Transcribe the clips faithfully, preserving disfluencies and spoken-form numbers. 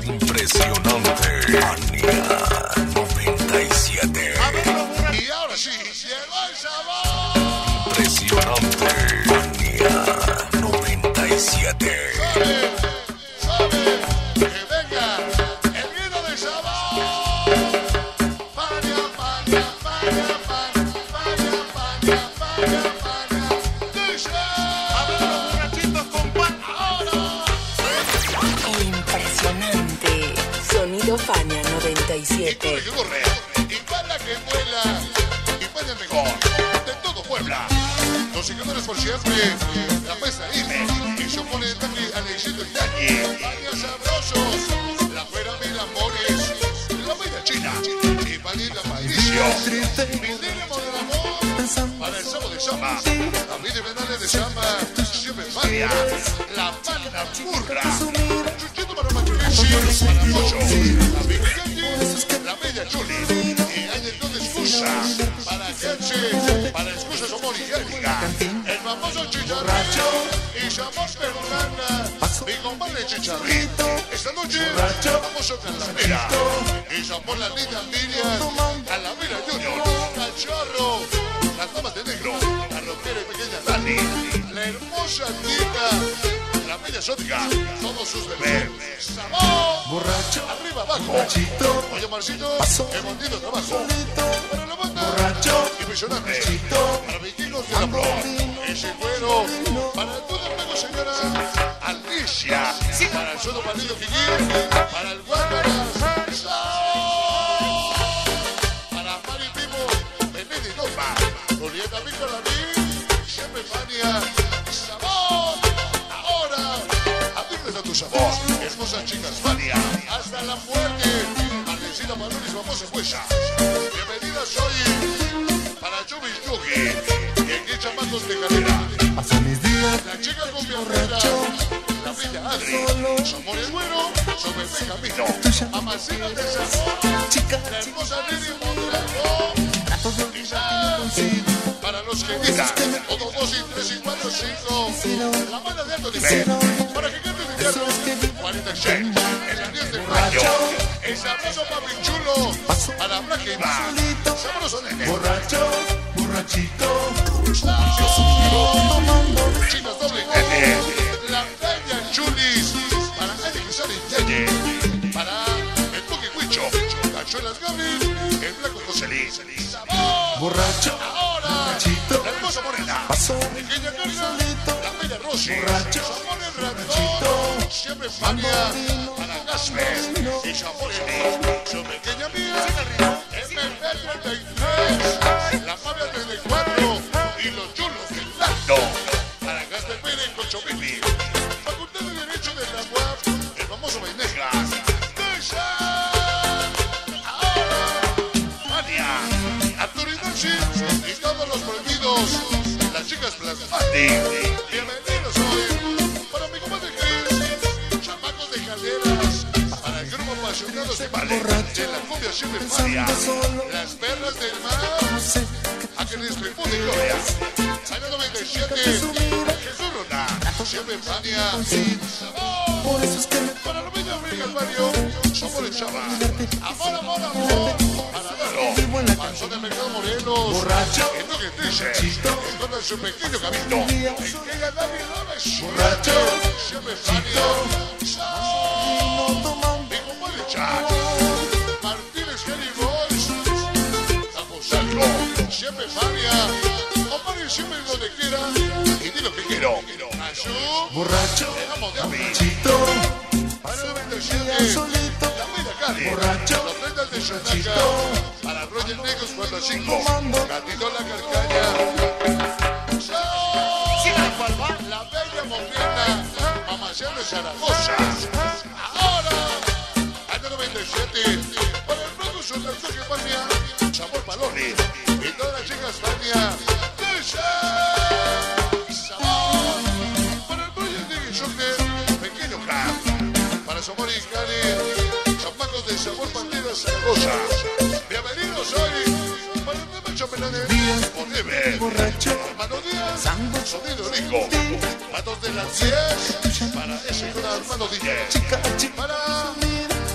Impresionante. Fania noventa y siete. Y ahora sí, llegó el sabor. Impresionante. Fania noventa y siete. Sabe, sabe, que venga el vino de sabor. Fania, Fania, Fania, Fania, Fania, Fania, Fania, Fania. Dice. A ver los borrachitos con pan ahora. Impresionante. Sonido Fania noventa y Y siete. corre que corre, y bala que vuela, y vaya el mejor de todo Puebla. Los secadores por siempre, la mesa Ime, y se opone el tanque Alexito y Dani. Varias sabrosos, la fuera mil amores, la media china, y Vanilla Patricio. Mindela Mondragón, para el sábado de Sama, la vida venal de Sama, siempre Fania, la banda burra, Chuchito para Machuquesi, para Mocho, la Big Candy, la media Chuli, y hay entonces excusa, para Cache, para excusas Omor y Erika, el famoso Chicharracho, y Chamos Peruana, mi compadre Chicharrito, esta noche vamos a Calavera, y Chamos la linda Miriam, Calavera Junior, Cachorro, las damas de negro, la rockera y pequeña Dani, la hermosa Tita, la media exótica, todos sus bebés, sabor, borracho, arriba abajo, borrachito, oye Marcito, el bandido trabajo, para la banda, borracho, impresionante, para vikingos de la pro, ese cuero, para todo el juego señora, Alicia, para el suelo partido Kiki, para el Guácaras, sabor, para Marítimo, Benedi Norma, Julieta Víctor David, siempre Fania, sabor, ahora, atiendes a tu sabor, hermosas chicas Fania, hasta la muerte, Marlecina Manuris, vamos en huesa, bienvenidas hoy, para Chubis Yugi, y aquí chamacos de calera, Paso mis días la chica con mi horrera, la bella Adri, Somos el bueno, sobre el camino, Amacina de sabor, chica, la hermosa Lili Mondragón, y ya, para los que digan, todos dos y tres y cuatro, cinco, la banda de alto nivel, para que canten de hierro, cuarenta y seis, en la diez de mayo, el sabroso papi chulo, para Black y Bar, sabroso nene, borracho, borrachito, chinos doble N, la bella chulis, para Eddie Quizón y Yeye, para el Toque Huicho, Cachuelas Gabriel, el Blanco Joselín, sabor, borracho, ahora, borrachito, la hermosa morena, paso pequeña carga, la bella Rosy, borracho, Sabor el ratón, siempre Fania, para Gasper, y Sabor el su pequeña mía, M P treinta y tres, la Fabia treinta y cuatro, y los chulos del Lando, para Gasper Pérez con Chopipi, Facultad de Derecho de la U A P, el famoso Bainegra, Fania, Arturo Idarchi, y todos los prohibidos, las chicas Plasmati, bienvenidos hoy, para mi comadre Cris, chamacos de calderas, para el grupo apasionados de Vale, de la cumbia siempre Fania, las perras del mar, Ángeles Tributo y Gloria, año noventa y siete, Jesús Rona, siempre Fania, sabor, para la bella Amiga del barrio, somos el Chava, amor, amor, amor, para Daro, Panzón del Mercado Morelos, borracho, el Toque Trice, esconde su pequeño camino, en que gana mi López, borracho, siempre Fania, sabor, mi compadre Chac, Martínez Henry Boys, Taposalco, siempre Fania, compadre siempre donde quiera, y di lo que quiero, Azul, borracho, el amo de Ami, chito, para el noventa y siete, solito, la Media Cali, borracho, los treinta de Xonaca, para Roger Negros cuatro a cinco, Gatito la Carcaña, la Bella Morena, Mamacero de Zaragoza, ahora, año noventa y siete, para el producto del Toque Fania, Sabor Paloni, y todas las chicas Fania, sabor, para el Roger Negros Soccer, Pequeño Cap, para Somor y Cali, chamacos de Sabor Bandera Zaragoza, bienvenidos hoy, para el Tema Chapelanes, Poneme, borracho, Hermano Díaz, Sonido Rico, Matos de las diez, para ese con Armando D J, chica, chica, para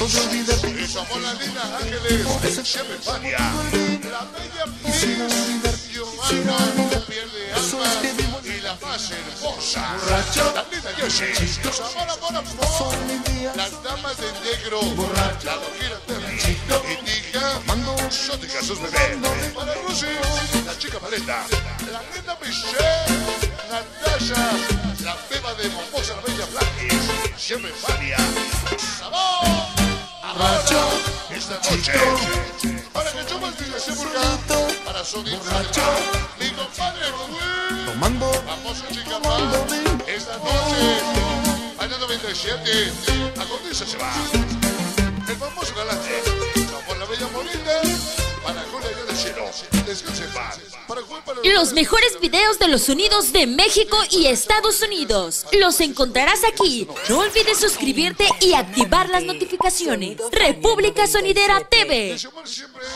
de olvidarte. Y somos las lindas ángeles, siempre Fania. La bella Pris, Giovanna, pierde alma. Y la más hermosa, la linda Yoshi. Somos amor, amor. Las damas de negro, la loquera Terry. Indica, Sótica, sus bebés. Para Rosy, la chica maleta. La linda Michelle, Natasha, la beba de Momosa, la bella Blackis. Siempre Fania. ¡Sabor! Ahora, esta noche, para que yo maldiga ese burga, para Sonic, mi compadre Will, Tomando, vamos a chica más, esta noche, año noventa y siete, a Condesa se va, el famoso galante, somos la bella bonita, para Julia allá del cielo, descanse en paz, para Juan, para Los mejores videos de los sonidos de México y Estados Unidos los encontrarás aquí. No olvides suscribirte y activar las notificaciones. República Sonidera T V. siempre